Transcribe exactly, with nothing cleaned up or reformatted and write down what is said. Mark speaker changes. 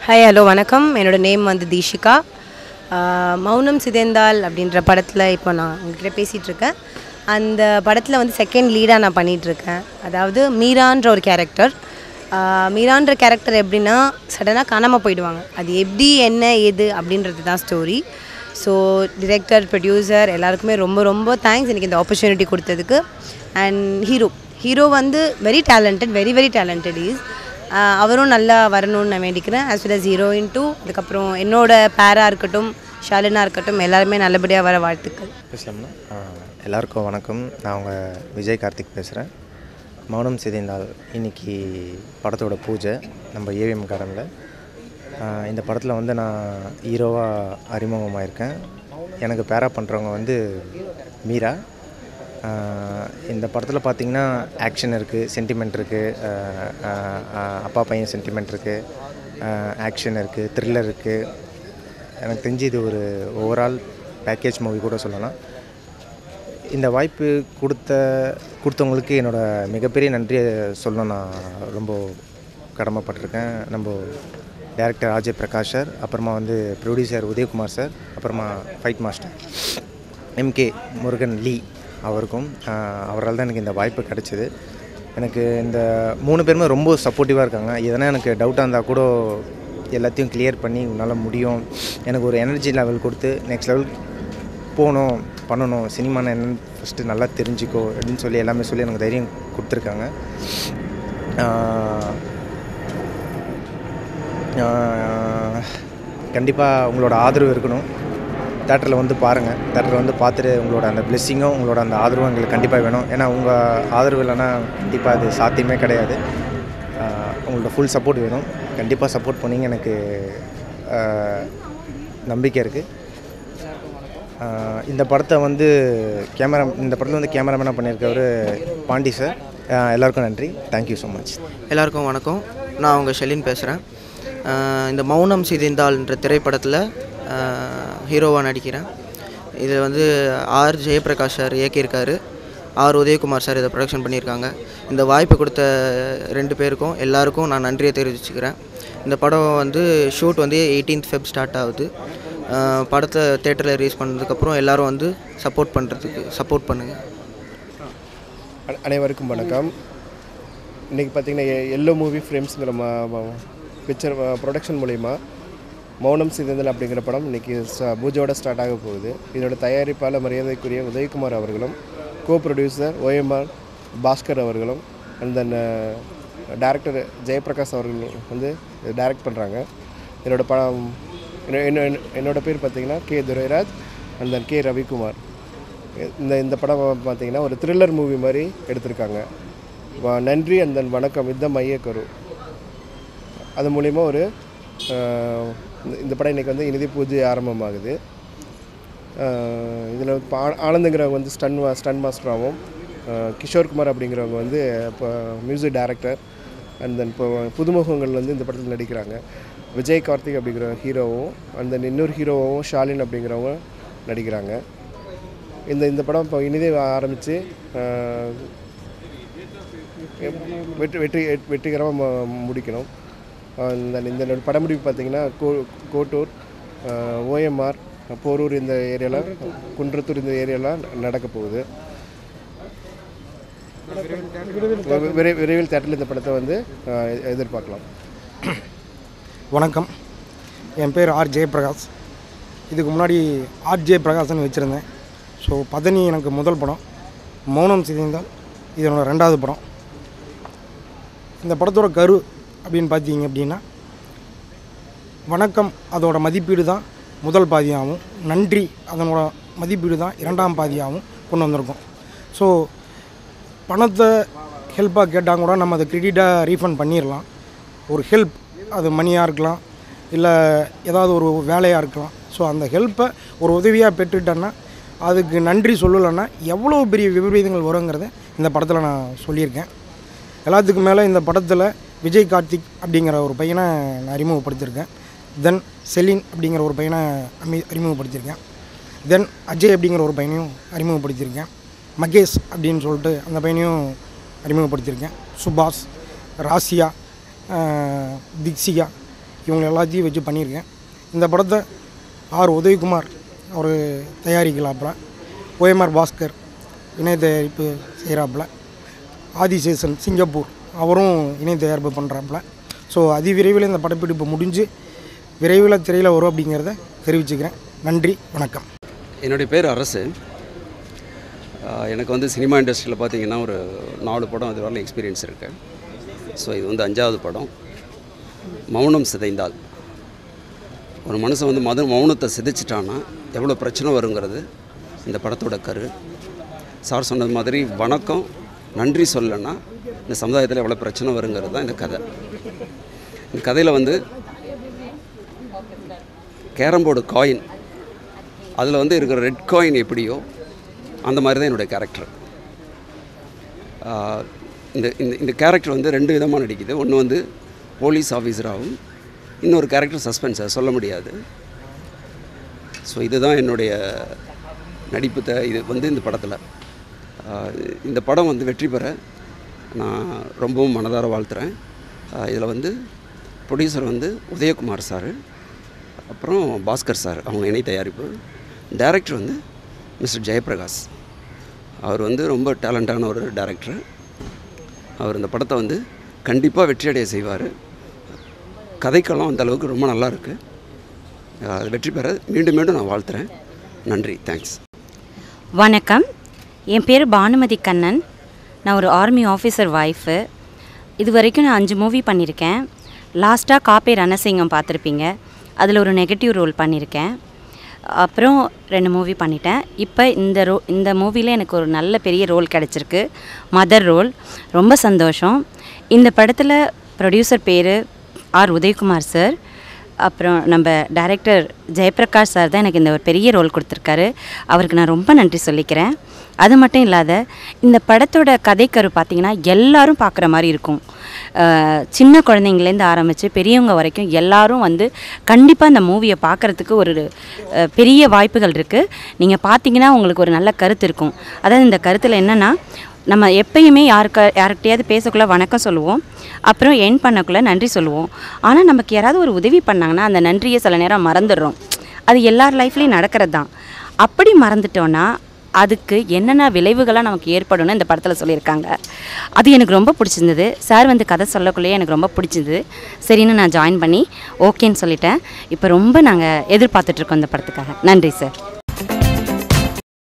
Speaker 1: Hi hello வணக்கம். என்னோட name வந்து தீஷிகா. மௌனம் சிதைந்தால் அப்படின்ற படத்தில் இப்போ நான் உங்ககிட்ட பேசிகிட்ருக்கேன். அந்த படத்தில் வந்து செகண்ட் லீடாக நான் பண்ணிகிட்ருக்கேன். அதாவது மீரான்ற ஒரு கேரக்டர். மீரான்ற கேரக்டர் எப்படின்னா சடனாக காணாமல் போயிடுவாங்க. அது எப்படி என்ன ஏது அப்படின்றது தான் ஸ்டோரி. ஸோ டிரெக்டர், ப்ரொடியூசர் எல்லாருக்குமே ரொம்ப ரொம்ப தேங்க்ஸ் எனக்கு இந்த ஆப்பர்ச்சுனிட்டி கொடுத்ததுக்கு. அண்ட் ஹீரோ ஹீரோ வந்து very talented, very very talented is. அவரும் நல்லா வரணும்னு நான் வேண்டிக்கிறேன். As well as heroine too. அதுக்கப்புறம் என்னோட பேராக இருக்கட்டும், ஷாலினா இருக்கட்டும், எல்லாருமே நல்லபடியாக வர வாழ்த்துக்கள்.
Speaker 2: பேசலாம்னா எல்லாருக்கும் வணக்கம். நான் உங்கள் விஜய் கார்த்திக் பேசுகிறேன். மௌனம் சிதைந்தால் இன்றைக்கி படத்தோட பூஜை நம்ம ஏவிஎம் காரனில். இந்த படத்தில் வந்து நான் ஹீரோவாக அறிமுகமாயிருக்கேன். எனக்கு பேரா பண்ணுறவங்க வந்து மீரா. இந்த படத்தில் பார்த்திங்கன்னா ஆக்ஷன் இருக்குது, சென்டிமெண்ட் இருக்குது, அப்பா பையன் சென்டிமெண்ட் இருக்குது, ஆக்ஷன் இருக்குது, த்ரில்லர் இருக்குது. எனக்கு தெரிஞ்சு இது ஒரு ஓவரால் பேக்கேஜ் மூவி கூட சொல்லலாம். இந்த வாய்ப்பு கொடுத்த கொடுத்தவங்களுக்கு என்னோடய மிகப்பெரிய நன்றியை சொல்லணும். நான் ரொம்ப கடமைப்பட்டிருக்கேன். நம்ம டைரக்டர் ஆர்ஜே பிரகாஷ் சார், அப்புறமா வந்து ப்ரொடியூசர் உதயகுமார் சார், அப்புறமா ஃபைட் மாஸ்டர் எம்கே முருகன் லீ அவருக்கும். அவரால் தான் எனக்கு இந்த வாய்ப்பு கிடச்சிது. எனக்கு இந்த மூணு பேருமே ரொம்ப சப்போர்ட்டிவாக இருக்காங்க. எதனா எனக்கு டவுட்டாக இருந்தால் கூட எல்லாத்தையும் கிளியர் பண்ணி உன்னால் முடியும், எனக்கு ஒரு எனர்ஜி லெவல் கொடுத்து நெக்ஸ்ட் லெவல் போகணும், பண்ணணும், சினிமான்னு என்னென்னு ஃபஸ்ட்டு நல்லா தெரிஞ்சுக்கோ அப்படின்னு சொல்லி எல்லாமே சொல்லி எனக்கு தைரியம் கொடுத்துருக்காங்க. கண்டிப்பாக உங்களோட ஆதரவு இருக்கணும். தேட்டரில் வந்து பாருங்கள். தேட்டரில் வந்து பார்த்துட்டு உங்களோட அந்த பிளெஸ்ஸிங்கும் உங்களோட அந்த ஆதரவும் எங்களுக்கு கண்டிப்பாக வேணும். ஏன்னா உங்கள் ஆதரவு இல்லைன்னா கண்டிப்பாக அது சாத்தியமே கிடையாது. உங்களோட ஃபுல் சப்போர்ட் வேணும். கண்டிப்பாக சப்போர்ட் பண்ணிங்க. எனக்கு நம்பிக்கை இருக்குது. இந்த படத்தை வந்து கேமரா இந்த படத்தில் வந்து கேமராமேனாக பண்ணியிருக்கவர் பாண்டி சார். எல்லாருக்கும் நன்றி. Thank you so much.
Speaker 3: எல்லாருக்கும் வணக்கம். நான் அவங்க ஷெலின் பேசுகிறேன். இந்த மௌனம் சிதைந்தால்ன்ற திரைப்படத்தில் ஹீரோவாக நடிக்கிறேன். இதில் வந்து ஆர் ஜெயபிரகாஷ் சார் இயக்கியிருக்காரு, ஆர் உதயகுமார் சார் இதை ப்ரொடக்ஷன் பண்ணியிருக்காங்க. இந்த வாய்ப்பு கொடுத்த ரெண்டு பேருக்கும் எல்லாருக்கும் நான் நன்றியை தெரிவிச்சுக்கிறேன். இந்த படம் வந்து ஷூட் வந்து எயிட்டீன்த் ஃபெப் ஸ்டார்ட் ஆகுது. படத்தை தேட்டரில் ரிலீஸ் பண்ணதுக்கப்புறம் எல்லோரும் வந்து சப்போர்ட் பண்ணுறதுக்கு சப்போர்ட் பண்ணுங்கள்.
Speaker 4: அனைவருக்கும் வணக்கம். இன்றைக்கி பார்த்திங்கன்னா எல்லோ மூவி ஃப்ரேம்ஸுங்கிற பிக்சர் ப்ரொடக்ஷன் மூலிமா மௌனம் சிதைந்தால் அப்படிங்கிற படம் இன்றைக்கி பூஜையோட ஸ்டார்ட் ஆக போகுது. இதோட தயாரிப்பாளர் மரியாதைக்குரிய உதயகுமார் அவர்களும், கோ ப்ரொடியூசர் ஓஎம்ஆர் பாஸ்கர் அவர்களும், அண்ட் தென் டைரக்டர் ஜெயபிரகாஷ் அவர்களும் வந்து டைரக்ட் பண்ணுறாங்க. என்னோடய படம் என்ன என்னோடய பேர் பார்த்திங்கன்னா K Durairaj and then K Ravikumar. இந்த இந்த படம் பார்த்திங்கன்னா ஒரு த்ரில்லர் மூவி மாதிரி எடுத்திருக்காங்க. நன்றி அண்ட் தென் வணக்கம். இதுதான் மையக்கரு. அது மூலிமா ஒரு இந்த படம் இன்றைக்கி வந்து இறுதி பூஜை ஆரம்பமாகுது. இதில் இப்போ ஆனந்துங்கிறவங்க வந்து ஸ்டன் ஸ்டன் மாஸ்டராகவும், கிஷோர்குமார் அப்படிங்கிறவங்க வந்து இப்போ மியூசிக் டைரக்டர், அண்ட் தென் இப்போ புதுமுகங்கள் வந்து இந்த படத்தில் நடிக்கிறாங்க. விஜய் கார்த்திக் அப்படிங்கிற ஹீரோவும், அண்ட் தென் இன்னொரு ஹீரோவும் ஷாலின் அப்படிங்கிறவங்க நடிக்கிறாங்க. இந்த இந்த படம் இப்போ இனிதே ஆரம்பித்து வெற்றி வெற்றி வெற்றிகரமாக முடிக்கணும். இந்த இந்த படமுடிவு பார்த்திங்கன்னா கோ கோட்டூர், ஓஎம்ஆர், போரூர் இந்த ஏரியாவில், குன்றத்தூர் இந்த ஏரியாவில் நடக்க போகுது. விரை விரைவில் தேட்டரில் இந்த படத்தை வந்து எதிர்பார்க்கலாம்.
Speaker 5: வணக்கம். என் பேர் ஆர் ஜெயபிரகாஷ். இதுக்கு முன்னாடி ஆர் ஜே பிரகாஷ்னு வச்சுருந்தேன். ஸோ பதனி எனக்கு முதல் படம். மௌனம் சிதைந்தால் இது என்னோட ரெண்டாவது படம். இந்த படத்தோட கரு அப்படின்னு பார்த்தீங்க அப்படின்னா, வணக்கம் அதோட மதிப்பீடு தான் முதல் பாதியாகவும், நன்றி அதனோட மதிப்பீடு தான் இரண்டாம் பாதியாகவும் கொண்டு வந்திருக்கோம். ஸோ பணத்தை ஹெல்ப்பாக கேட்டால் கூட நம்ம அதை கிரெடிட்டாக ரீஃபண்ட் பண்ணிடலாம். ஒரு ஹெல்ப், அது மணியாக இருக்கலாம், இல்லை ஏதாவது ஒரு வேலையாக இருக்கலாம். ஸோ அந்த ஹெல்ப்பை ஒரு உதவியாக பெற்றுட்டேன்னா அதுக்கு நன்றி சொல்லலைன்னா எவ்வளோ பெரிய விபரீதங்கள் வருங்கிறத இந்த படத்தில் நான் சொல்லியிருக்கேன். எல்லாத்துக்கும் மேலே இந்த படத்தில் விஜய் கார்த்திக் அப்படிங்கிற ஒரு பையனை நான் அறிமுகப்படுத்தியிருக்கேன். தென் செலின் அப்படிங்கிற ஒரு பையனை அமி அறிமுகப்படுத்தியிருக்கேன். தென் அஜய் அப்படிங்கிற ஒரு பையனையும் அறிமுகப்படுத்தியிருக்கேன். மகேஷ் அப்படின்னு சொல்லிட்டு அந்த பையனையும் அறிமுகப்படுத்தியிருக்கேன். சுபாஷ், ராசியா, திக்ஷிகா இவங்க எல்லாத்தையும் வச்சு பண்ணியிருக்கேன். இந்த படத்தை ஆர் உதயகுமார் அவர் தயாரிக்கலாப்பில், ஓஎம்ஆர் பாஸ்கர் இணை தயாரிப்பு செய்கிறாப்புல, ஆதிசேஷன் சிங்கப்பூர் அவரும் இணை தயாரிப்பு பண்ணுறாப்புல. ஸோ அதி விரைவில் இந்த படப்பிடிப்பு முடிஞ்சு விரைவில் திரையில் வரும் அப்படிங்கிறத தெரிவிச்சுக்கிறேன். நன்றி, வணக்கம்.
Speaker 6: என்னுடைய பேர் அரசு. எனக்கு வந்து சினிமா இண்டஸ்ட்ரியில் பார்த்திங்கன்னா ஒரு நாலு படம் இது வரலாம் எக்ஸ்பீரியன்ஸ் இருக்குது. ஸோ இது வந்து அஞ்சாவது படம். மௌனம் சிதைந்தால், ஒரு மனுஷன் வந்து மத மௌனத்தை சிதைச்சிட்டான்னா எவ்வளோ பிரச்சனை வருங்கிறது இந்த படத்தோட கரு. சார் சொன்னது மாதிரி வணக்கம் நன்றி சொல்லலைன்னா இந்த சமுதாயத்தில் எவ்வளோ பிரச்சனை வருங்கிறது தான் இந்த கதை. இந்த கதையில் வந்து கேரம்போர்டு காயின், அதில் வந்து இருக்கிற ரெட் காயின் எப்படியோ அந்த மாதிரி தான் என்னுடைய கேரக்டர். இந்த இந்த இந்த கேரக்டர் வந்து ரெண்டு விதமாக நடிக்குது. ஒன்று வந்து போலீஸ் ஆஃபீஸராகவும், இன்னொரு கேரக்டர் சஸ்பென்ஸை சொல்ல முடியாது. ஸோ இதுதான் என்னுடைய நடிப்பு. த இது வந்து இந்த படத்தில் இந்த படம் வந்து வெற்றி பெற நான் ரொம்பவும் மனதார வாழ்த்துறேன். இதில் வந்து ப்ரொடியூசர் வந்து உதயகுமார் சார், அப்புறம் பாஸ்கர் சார் அவங்க இணை தயாரிப்பு. டைரக்டர் வந்து மிஸ்டர் ஜெயபிரகாஷ், அவர் வந்து ரொம்ப டேலண்டான ஒரு டைரக்டர். அவர் இந்த படத்தை வந்து கண்டிப்பாக வெற்றியடைய செய்வார். கதைக்களம் அந்த அளவுக்கு ரொம்ப நல்லா இருக்குது. அது வெற்றி பெற மீண்டும் மீண்டும் நான் வாழ்த்துறேன். நன்றி, தேங்க்ஸ்.
Speaker 7: வணக்கம், என் பேர் பானுமதி கண்ணன். நான் ஒரு ஆர்மி ஆஃபீஸர் ஒய்ஃபு. இது வரைக்கும் நான் அஞ்சு மூவி பண்ணியிருக்கேன். லாஸ்ட்டாக காப்பே ரணசிங்கம் பார்த்துருப்பீங்க, அதில் ஒரு நெகட்டிவ் ரோல் பண்ணியிருக்கேன். அப்புறம் ரெண்டு மூவி பண்ணிட்டேன். இப்போ இந்த ரோ இந்த மூவியில் எனக்கு ஒரு நல்ல பெரிய ரோல் கிடச்சிருக்கு, மதர் ரோல். ரொம்ப சந்தோஷம். இந்த படத்தில் ப்ரொடியூசர் பேர் ஆர் உதயகுமார் சார், அப்புறம் நம்ம டைரக்டர் ஜெயபிரகாஷ் சார் தான் எனக்கு இந்த ஒரு பெரிய ரோல் கொடுத்துருக்காரு. அவருக்கு நான் ரொம்ப நன்றி சொல்லிக்கிறேன். அது மட்டும் இல்லாத இந்த படத்தோட கதைக்கரு பார்த்திங்கன்னா எல்லோரும் பார்க்குற மாதிரி இருக்கும். சின்ன குழந்தைங்கலேருந்து ஆரம்பித்து பெரியவங்க வரைக்கும் எல்லோரும் வந்து கண்டிப்பாக இந்த மூவியை பார்க்குறதுக்கு ஒரு பெரிய வாய்ப்புகள் இருக்குது. நீங்கள் பார்த்தீங்கன்னா உங்களுக்கு ஒரு நல்ல கருத்து இருக்கும். அதாவது இந்த கருத்தில் என்னென்னா, நம்ம எப்பயுமே யாருக்கு யார்கிட்டையாவது பேசக்குள்ளே வணக்கம் சொல்லுவோம், அப்புறம் என் பண்ணக்குள்ளே நன்றி சொல்லுவோம். ஆனால் நமக்கு யாராவது ஒரு உதவி பண்ணாங்கன்னா அந்த நன்றியை சில நேரம் மறந்துடுறோம். அது எல்லார் லைஃப்லேயும் நடக்கிறது தான். அப்படி மறந்துட்டோன்னா அதுக்கு என்னென்ன விளைவுகளாக நமக்கு ஏற்படும்னு இந்த படத்தில் சொல்லியிருக்காங்க. அது எனக்கு ரொம்ப பிடிச்சிருந்தது. சார் வந்து கதை சொல்லக்குள்ளேயே எனக்கு ரொம்ப பிடிச்சிருந்தது. சரின்னு நான் ஜாயின் பண்ணி ஓகேன்னு சொல்லிட்டேன். இப்போ ரொம்ப நாங்கள் எதிர்பார்த்துட்ருக்கோம் இந்த படத்துக்காக. நன்றி சார்.